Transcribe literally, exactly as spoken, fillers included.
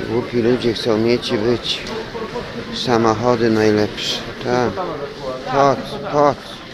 Głupi ludzie chcą mieć i być. Samochody najlepsze. Tak. Chodź, chodź.